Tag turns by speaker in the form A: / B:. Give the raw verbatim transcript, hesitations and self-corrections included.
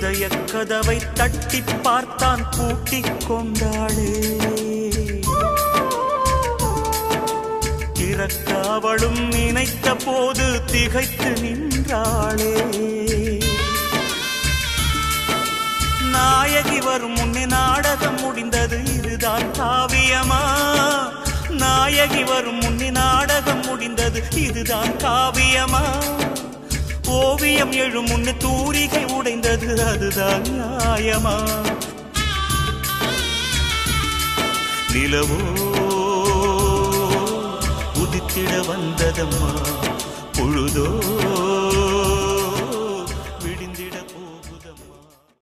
A: இதய கதவை தட்டி பார்த்தான் பூட்டிக் கொண்டாளே திறக்க அவளும் நினைத்த போது திகைத்து நின்றாளே நாயகி வரும் முன்னே நாடகம் முடிந்தது இதுதான் காவியமா நாயகி வரும் முன்னே நாடகம் முடிந்தது இதுதான் காவியமா ஓவியம் எழும் முன்னே தூரிகை உடைந்தது அதுதான் நியாயமா நிலவோ உதித்திட வந்ததம்மா பொழுதோ